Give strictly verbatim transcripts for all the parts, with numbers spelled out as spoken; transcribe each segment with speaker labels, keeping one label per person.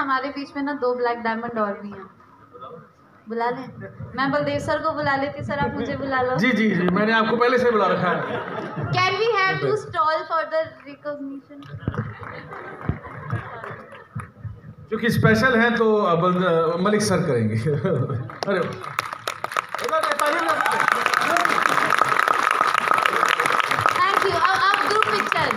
Speaker 1: हमारे बीच में ना दो ब्लैक डायमंड और भी हैं। बुला लें? मैं बलदेव सर को बुला लेती, सर आप मुझे बुला लो।
Speaker 2: जी जी जी, मैंने आपको पहले से बुला रखा है।
Speaker 1: Can we have to stall for the recognition?
Speaker 2: क्योंकि स्पेशल है तो अब मलिक सर करेंगे। अरे
Speaker 1: थैंक यू। अब अब group picture.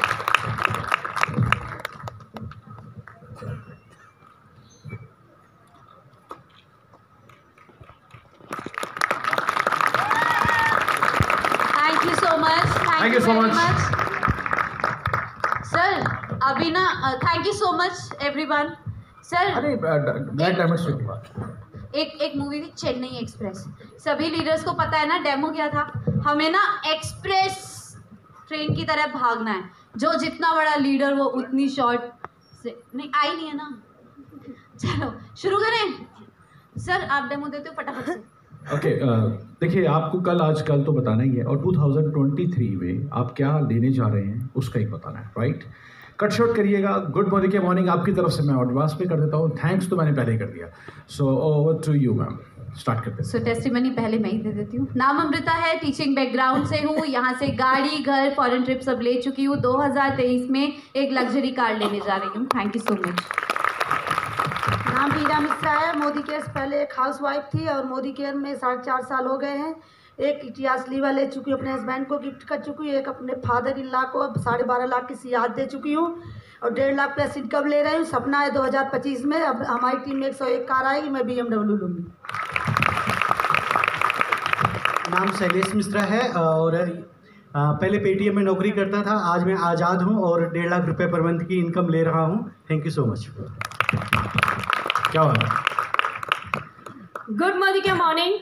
Speaker 1: Thank you so much.
Speaker 2: Thank you so much
Speaker 1: sir. अभी ना thank you so much everyone. Sir
Speaker 2: अरे ब्लैक डायमंड की बात,
Speaker 1: एक एक मूवी थी चेन्नई एक्सप्रेस। सभी लीडर्स को पता है ना डेमो क्या था। हमें ना एक्सप्रेस ट्रेन की तरह भागना है। जो जितना बड़ा लीडर वो उतनी शॉर्ट से नहीं आई नहीं है ना। चलो शुरू करें। सर आप डेमो देते हो फटाफट से।
Speaker 2: ओके okay, uh, देखिए आपको कल आज कल तो बताना ही है और दो हज़ार तेईस में आप क्या लेने जा रहे हैं उसका ही बताना है, राइट? कट शॉर्ट करिएगा। गुड मॉर्निंग के मॉर्निंग आपकी तरफ से मैं एडवांस पे कर देता हूँ। थैंक्स तो मैंने पहले ही कर दिया। So over to you ma'am, start करते हैं।
Speaker 1: सो टेस्टिमनी पहले मैं ही दे देती हूँ। नाम अमृता है, टीचिंग बैकग्राउंड से हूँ। यहाँ से गाड़ी घर फॉरेन ट्रिप सब ले चुकी हूँ। दो हज़ार तेईस में एक लग्जरी कार लेने जा रही हूँ। Thank you so much.
Speaker 3: नाम वीरा मिश्रा है। मोदी केयर से पहले एक हाउस वाइफ थी और मोदी केयर में साढ़े चार साल हो गए हैं। एक इतिहास लीवा ले चुकी हूँ, अपने हस्बैंड को गिफ्ट कर चुकी हूँ। एक अपने फादर इन लॉ को साढ़े बारह लाख की सियाहत दे चुकी हूँ और डेढ़ लाख प्लस इनकम ले रही हूँ। सपना है दो हज़ार पच्चीस में अब हमारी टीम में एक सौ एक कार आएगी, मैं बी एम डब्ल्यू लूँगी।
Speaker 4: नाम शैलेश मिश्रा है और पहले पेटीएम में नौकरी करता था। आज मैं आज़ाद हूँ और डेढ़ लाख रुपए पर मंथ की इनकम ले रहा हूँ। Thank you so much.
Speaker 2: क्या बात है?
Speaker 1: गुड मॉर्निंग के मॉर्निंग।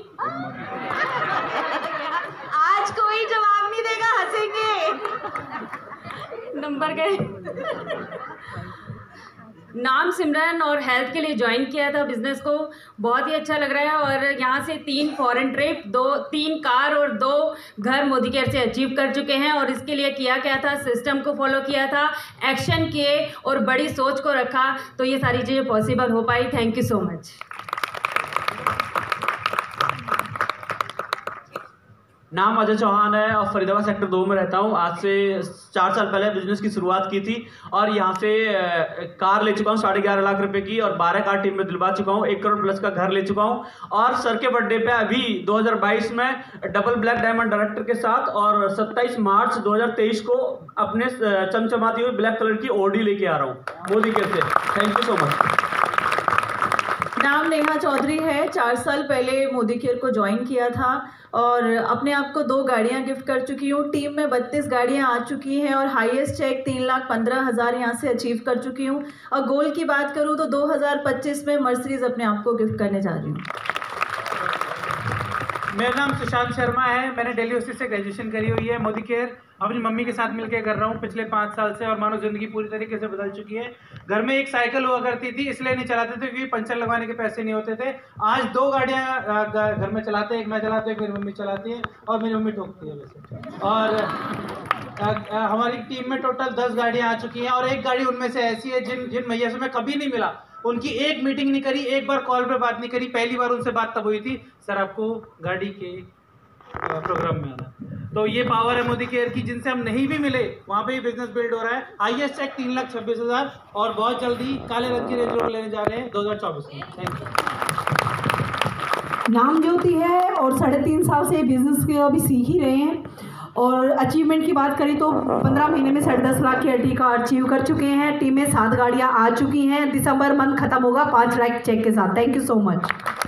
Speaker 1: आज कोई जवाब नहीं देगा, हंसेंगे। नंबर गए।
Speaker 5: नाम सिमरन और हेल्थ के लिए ज्वाइन किया था बिजनेस को। बहुत ही अच्छा लग रहा है और यहाँ से तीन फॉरेन ट्रिप, दो तीन कार और दो घर मोदी केयर से अचीव कर चुके हैं। और इसके लिए किया क्या था, सिस्टम को फॉलो किया था, एक्शन किए और बड़ी सोच को रखा तो ये सारी चीज़ें पॉसिबल हो पाई। Thank you so much.
Speaker 6: नाम अजय चौहान है और फरीदाबाद सेक्टर दो में रहता हूँ। आज से चार साल पहले बिजनेस की शुरुआत की थी और यहाँ से कार ले चुका हूँ साढ़े ग्यारह लाख रुपए की और बारह कार टीम में दिलवा चुका हूँ। एक करोड़ प्लस का घर ले चुका हूँ और सर के बर्थडे पे अभी दो हज़ार बाईस में डबल ब्लैक डायमंड डायरेक्टर के साथ और सत्ताईस मार्च दो हज़ार तेईस को अपने चमचमाती हुई ब्लैक कलर की ओडी लेके आ रहा हूँ मोदी के से। Thank you so much.
Speaker 7: नाम नेहा चौधरी है। चार साल पहले मोदी केयर को ज्वाइन किया था और अपने आप को दो गाड़ियां गिफ्ट कर चुकी हूँ। टीम में बत्तीस गाड़ियां आ चुकी हैं और हाईएस्ट चेक तीन लाख पंद्रह हज़ार यहाँ से अचीव कर चुकी हूँ। और गोल की बात करूँ तो दो हज़ार पच्चीस में मर्सिडीज अपने आप को गिफ्ट करने जा रही हूँ।
Speaker 8: मेरा नाम सुशांत शर्मा है। मैंने दिल्ली यूनिवर्सिटी से ग्रेजुएशन करी हुई है। मोदी केयर अपनी मम्मी के साथ मिलकर कर रहा हूँ पिछले पाँच साल से और मानो ज़िंदगी पूरी तरीके से बदल चुकी है। घर में एक साइकिल हुआ करती थी, इसलिए नहीं चलाते थे क्योंकि पंचर लगवाने के पैसे नहीं होते थे। आज दो गाड़ियाँ घर में चलाते हैं, एक मैं चलाती हूँ, एक मेरी मम्मी चलाती है और मेरी मम्मी ठोकती है वैसे। और आ, आ, हमारी टीम में टोटल दस गाड़ियाँ आ चुकी हैं और एक गाड़ी उनमें से ऐसी है जिन जिन भैया से मैं कभी नहीं मिला, उनकी एक मीटिंग नहीं करी, एक बार कॉल पे बात नहीं करी। पहली बार उनसे बात तब हुई थी, सर आपको गाड़ी के प्रोग्राम में आना। तो ये पावर है मोदी केयर की, जिनसे हम नहीं भी मिले वहाँ पे ही बिजनेस बिल्ड हो रहा है। हाईएस्ट चेक तीन लाख छब्बीस हज़ार और बहुत जल्दी काले रंग की रेंज रोवर लेने जा रहे हैं दो हज़ार चौबीस में। Thank you.
Speaker 7: नाम ज्योति है और साढ़े तीन साल से बिजनेस के अभी सीख ही रहे हैं। और अचीवमेंट की बात करें तो पंद्रह महीने में साढ़े दस लाख की अर्टी का अचीव कर चुके हैं। टीम में सात गाड़ियां आ चुकी हैं। दिसंबर मंथ खत्म होगा पाँच लाख चेक के साथ। Thank you so much.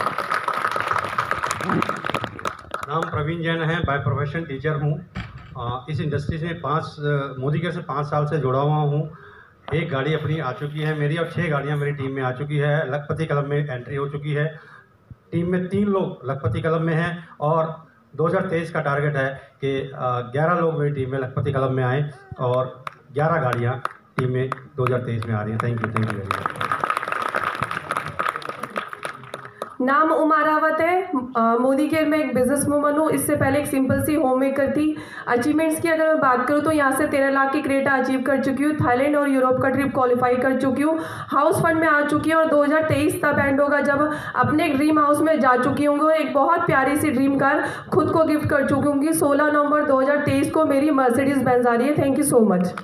Speaker 4: नाम प्रवीण जैन है, बाय प्रोफेशन टीचर हूँ। इस इंडस्ट्री से पाँच मोदी केयर से पाँच साल से जुड़ा हुआ हूँ। एक गाड़ी अपनी आ चुकी है मेरी और छः गाड़ियाँ मेरी टीम में आ चुकी है। लखपति क्लब में एंट्री हो चुकी है। टीम में तीन लोग लखपति क्लब में हैं और दो हज़ार तेईस का टारगेट है कि ग्यारह लोग मेरी टीम में लखपति क्लब में आए और ग्यारह गाड़ियाँ टीम में दो हज़ार तेईस में आ रही हैं। Thank you, thank you very much.
Speaker 9: नाम उमा रावत है। अ, मोदी केयर में एक बिजनेस वूमन हूँ। इससे पहले एक सिंपल सी होम मेकर थी। अचीवमेंट्स की अगर मैं बात करूँ तो यहाँ से तेरह लाख की क्रेटा अचीव कर चुकी हूँ। थाईलैंड और यूरोप का ट्रिप क्वालिफाई कर चुकी हूँ। हाउस फंड में आ चुकी हूँ और दो हज़ार तेईस तब एंड होगा जब अपने एक ड्रीम हाउस में जा चुकी हूँ। एक बहुत प्यारी सी ड्रीम कार खुद को गिफ्ट कर चुकी हूँ। सोलह नवंबर दो हज़ार तेईस को मेरी मर्सिडीज बेंज आ रही है। Thank you so much.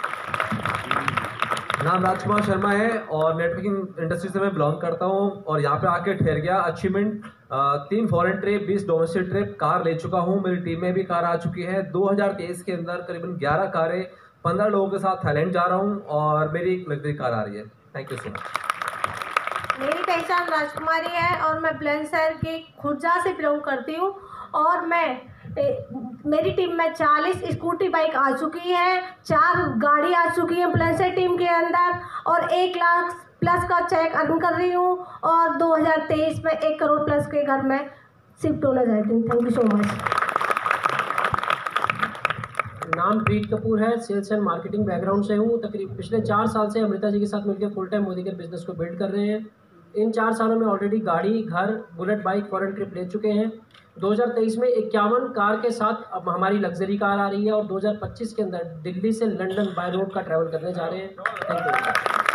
Speaker 10: नाम राजकुमार शर्मा है और नेटवर्किंग इंडस्ट्री से मैं बिलोंग करता हूं और यहाँ पे आके ठहर गया। अचीवमेंट तीन फॉरेन ट्रिप, बीस डोमेस्टिक ट्रिप, कार ले चुका हूं। मेरी टीम में भी कार आ चुकी है। दो हज़ार तेईस के अंदर करीबन ग्यारह कारें, पंद्रह लोगों के साथ थाईलैंड जा रहा हूं और मेरी एक लग्जरी कार आ रही है। Thank you so much.
Speaker 11: मेरी पहचान राजकुमारी है और मैं बुलंदशहर की खुर्जा से बिलोंग करती हूँ और मैं ए, मेरी टीम में चालीस स्कूटी बाइक आ चुकी है, चार गाड़ी आ चुकी है बुलंदशहर टीम के अंदर और एक लाख प्लस का चेक अर्न कर रही हूँ और दो हज़ार तेईस में एक करोड़ प्लस के घर में शिफ्ट होना चाहती हूँ। Thank you so much.
Speaker 12: नाम प्रीत कपूर है। सेल्स एंड मार्केटिंग बैकग्राउंड से हूँ। तकरीबन पिछले चार साल से अमृता जी के साथ मिलकर full time Modicare business को बिल्ड कर रहे हैं। इन चार सालों में ऑलरेडी गाड़ी, घर, बुलेट बाइक, फॉरेन ट्रिप ले चुके हैं। दो हज़ार तेईस में इक्यावन कार के साथ अब हमारी लग्जरी कार आ रही है और दो हज़ार पच्चीस के अंदर दिल्ली से लंदन बाय रोड का ट्रैवल करने जा रहे हैं। Thank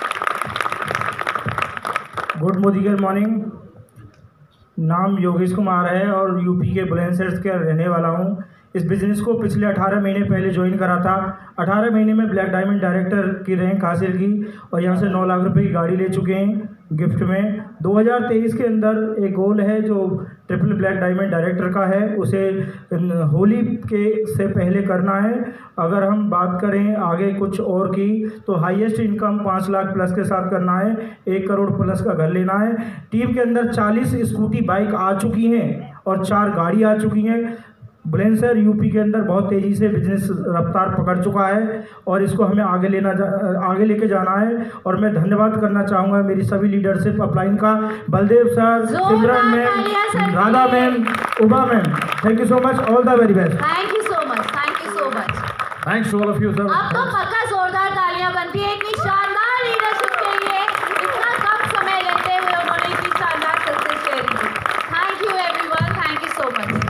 Speaker 12: you.
Speaker 13: Good Modicare morning. नाम योगेश कुमार है और यूपी के बुलंदशहर के रहने वाला हूँ। इस बिज़नेस को पिछले अठारह महीने पहले ज्वाइन करा था। अठारह महीने में ब्लैक डायमंड डायरेक्टर की रैंक हासिल की और यहाँ से नौ लाख रुपए की गाड़ी ले चुके हैं गिफ्ट में। दो हज़ार तेईस के अंदर एक गोल है जो ट्रिपल ब्लैक डायमंड डायरेक्टर का है, उसे होली के से पहले करना है। अगर हम बात करें आगे कुछ और की तो हाईएस्ट इनकम पाँच लाख प्लस के साथ करना है, एक करोड़ प्लस का घर लेना है। टीम के अंदर चालीस स्कूटी बाइक आ चुकी हैं और चार गाड़ी आ चुकी हैं। बुलंदशहर यूपी के अंदर बहुत तेज़ी से बिजनेस रफ्तार पकड़ चुका है और इसको हमें आगे लेना जा, आगे लेके जाना है। और मैं धन्यवाद करना चाहूँगा मेरी सभी लीडरशिप अपलाइन का, Baldev sir, Simran ma'am, Radha ma'am, Uma ma'am. Thank you so much. All the very best.
Speaker 1: Thank you so much. Thank you so much.
Speaker 2: Thanks to all of you sir.
Speaker 1: अब तो पक्का जोरदार तालियां बनती है इतनी शानदार लीडरशिप के लिए। इतना कम समय लेते हुए उन्होंने इतनी शानदार सक्सेस शेयर की। Thank you everyone. Thank you so much.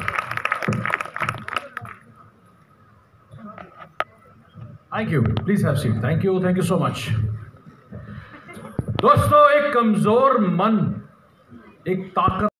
Speaker 2: Thank you. Please have seat. Thank you. Thank you so much. दोस्तों, एक कमजोर मन एक ताकत